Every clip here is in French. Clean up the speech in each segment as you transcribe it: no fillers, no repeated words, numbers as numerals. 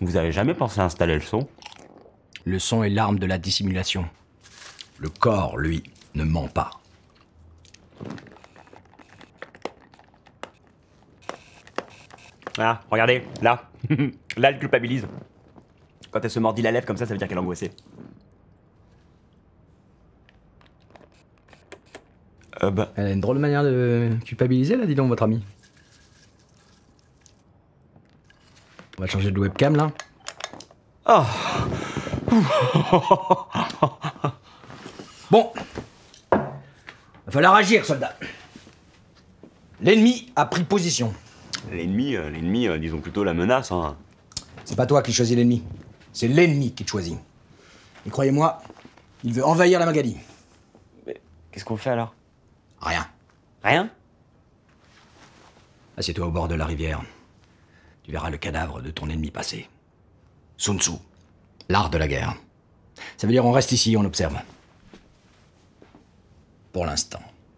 Vous avez jamais pensé à installer le son? Le son est l'arme de la dissimulation. Le corps, lui, ne ment pas. Ah, regardez, là. Là, elle culpabilise. Quand elle se mordit la lèvre comme ça veut dire qu'elle est angoissée. Elle a une drôle de manière de culpabiliser, là, dis donc, votre ami. On va changer de webcam, là. Oh. Bon. Va falloir agir, soldat. L'ennemi a pris position. L'ennemi, disons plutôt la menace, hein. C'est pas toi qui choisis l'ennemi. C'est l'ennemi qui te choisit. Et croyez-moi, il veut envahir la Magadie. Mais qu'est-ce qu'on fait alors? Rien. Rien? Assieds-toi au bord de la rivière. Tu verras le cadavre de ton ennemi passé. Sun Tzu, l'art de la guerre. Ça veut dire on reste ici, on observe. Pour l'instant.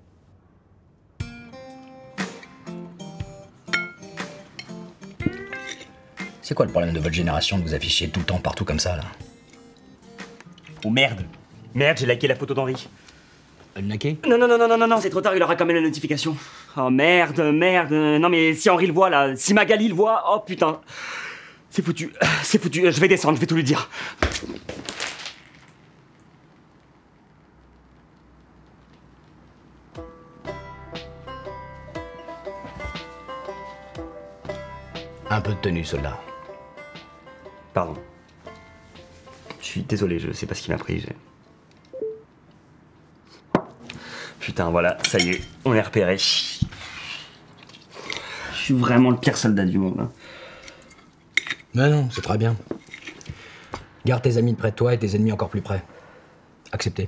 C'est quoi le problème de votre génération de vous afficher tout le temps partout comme ça, là? Oh merde! Merde, j'ai liké la photo d'Henri. Le naquet? Non, c'est trop tard, il aura quand même la notification. Oh merde. Non mais si Henri le voit là, si Magali le voit, oh putain. C'est foutu, je vais descendre, je vais tout lui dire. Un peu de tenue, soldat. Pardon. Je suis désolé, je sais pas ce qui m'a pris, Putain, voilà, ça y est, on est repéré. Je suis vraiment le pire soldat du monde. Hein. Mais non, c'est très bien. Garde tes amis près de toi et tes ennemis encore plus près. Accepté.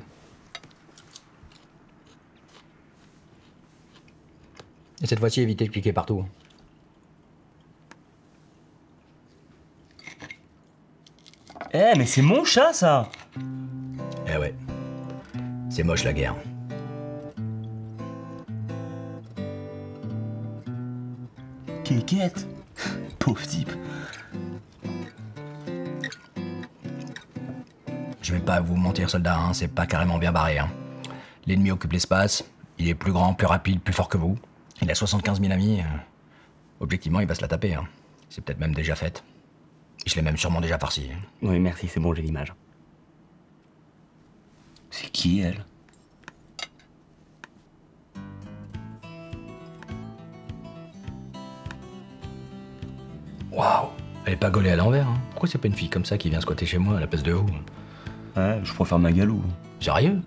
Et cette fois-ci, évitez de cliquer partout. Eh, mais c'est mon chat, ça! Eh ouais. C'est moche, la guerre. Kékette! Pauvre type. Je vais pas vous mentir, soldat, hein, c'est pas carrément bien barré. Hein. L'ennemi occupe l'espace, il est plus grand, plus rapide, plus fort que vous. Il a 75 000 amis. Objectivement, il va se la taper. Hein. C'est peut-être même déjà fait. Je l'ai même sûrement déjà farci. Oui, merci, c'est bon, j'ai l'image. C'est qui, elle? Waouh! Elle est pas gaulée à l'envers, hein. Pourquoi c'est pas une fille comme ça qui vient squatter chez moi à la place de vous? Ouais, je préfère Magalou. Sérieux?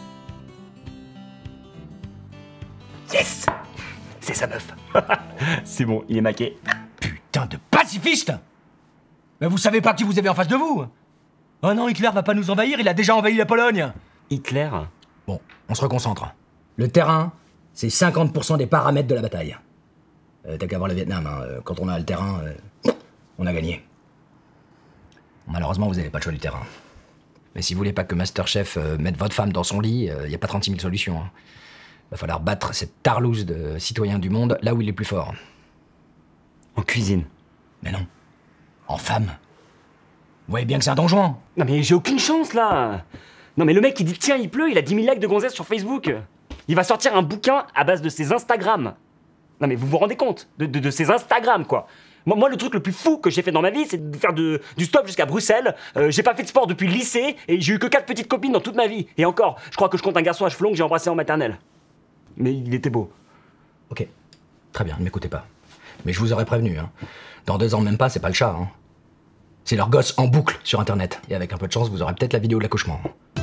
Yes! C'est sa meuf. C'est bon, il est maqué. Putain de pacifiste! Mais vous savez pas qui vous avez en face de vous? Oh non, Hitler va pas nous envahir, il a déjà envahi la Pologne! Hitler? Bon, on se reconcentre. Le terrain, c'est 50% des paramètres de la bataille. T'as qu'à voir le Vietnam, hein. Quand on a le terrain, on a gagné. Malheureusement, vous avez pas le choix du terrain. Mais si vous voulez pas que Masterchef mette votre femme dans son lit, y a pas 36 000 solutions. Hein. Va falloir battre cette tarlouse de citoyen du monde là où il est plus fort. En cuisine. Mais non. En femme. Vous voyez bien que c'est un donjon. Non mais j'ai aucune chance là. Non mais le mec il dit tiens il pleut, il a 10 000 likes de gonzesse sur Facebook. Il va sortir un bouquin à base de ses Instagram. Non mais vous vous rendez compte de ses Instagram quoi. Moi le truc le plus fou que j'ai fait dans ma vie c'est de faire du stop jusqu'à Bruxelles. J'ai pas fait de sport depuis le lycée et j'ai eu que 4 petites copines dans toute ma vie. Et encore, je crois que je compte un garçon à cheveux longs que j'ai embrassé en maternelle. Mais il était beau. Ok. Très bien, ne m'écoutez pas. Mais je vous aurais prévenu, hein. Dans 2 ans même pas, c'est pas le chat, hein. C'est leur gosse en boucle sur internet. Et avec un peu de chance, vous aurez peut-être la vidéo de l'accouchement.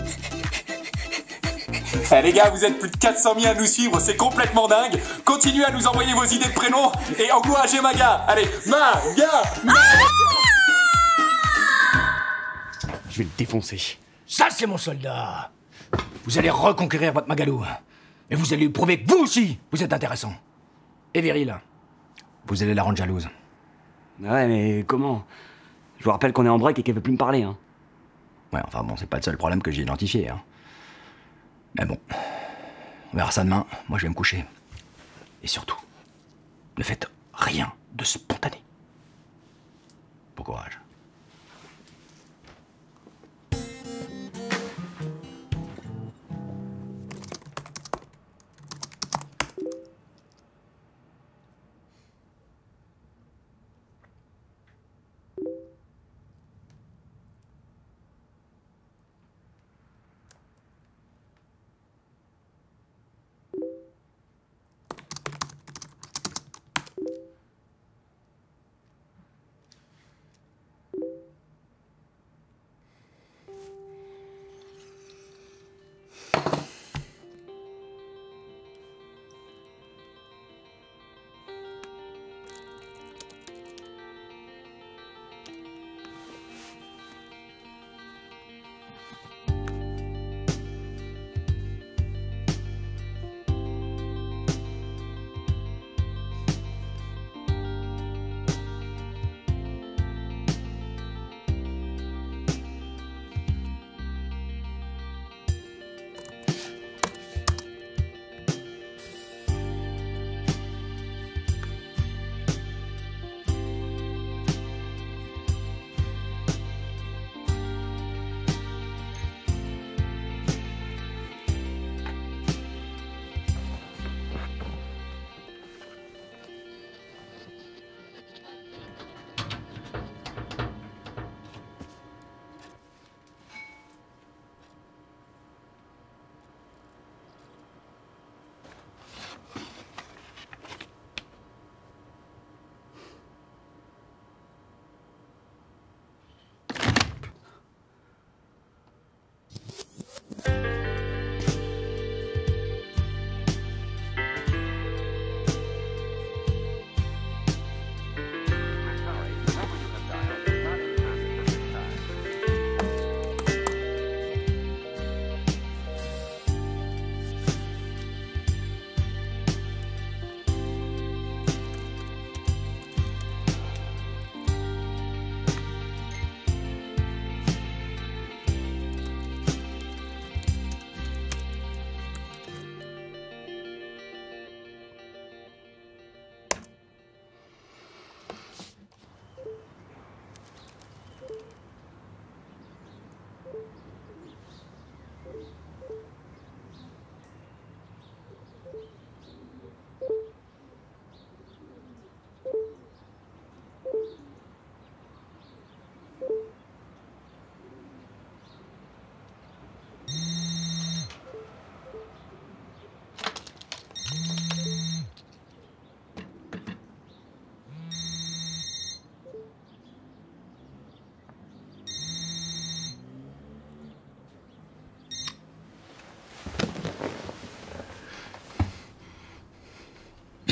Eh les gars, vous êtes plus de 400 000 à nous suivre, c'est complètement dingue. Continuez à nous envoyer vos idées de prénoms et encouragez Maga. Allez, Maga. Je vais le défoncer. Ça, c'est mon soldat. Vous allez reconquérir votre Magalou. Et vous allez lui prouver que vous aussi, vous êtes intéressant. Et viril. Vous allez la rendre jalouse. Ouais mais comment? Je vous rappelle qu'on est en break et qu'elle veut plus me parler hein. Ouais, enfin bon, c'est pas le seul problème que j'ai identifié, hein. Mais bon, on verra ça demain. Moi, je vais me coucher. Et surtout, ne faites rien de spontané. Bon courage.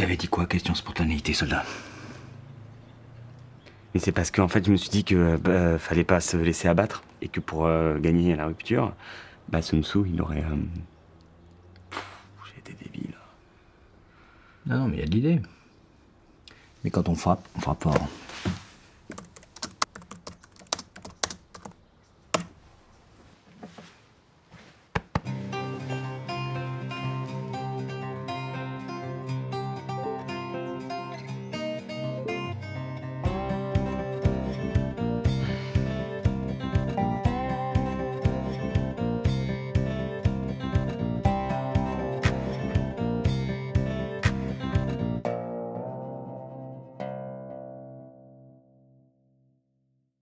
t'avais dit quoi, question spontanéité, soldat? Mais c'est parce qu'en fait, je me suis dit que fallait pas se laisser abattre et que pour gagner la rupture, Sun Tzu, il aurait. J'ai été débile. Non, mais il y a de l'idée. Mais quand on frappe fort.